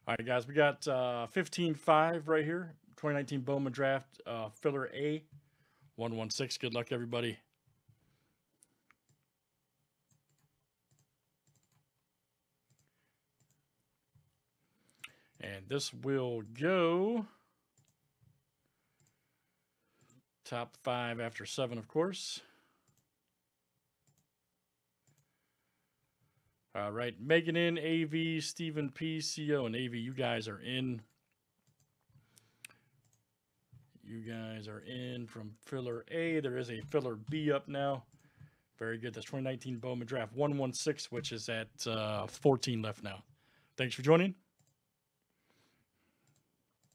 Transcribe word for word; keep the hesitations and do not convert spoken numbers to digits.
All right, guys, we got uh, fifteen five right here. twenty nineteen Bowman Draft, uh, filler A, one one six. Good luck, everybody. And this will go top five after seven, of course. All right, Megan in, A V, Stephen P, C O, and A V, you guys are in. You guys are in from filler A. There is a filler B up now. Very good. That's twenty nineteen Bowman Draft one one six, which is at uh, fourteen left now. Thanks for joining.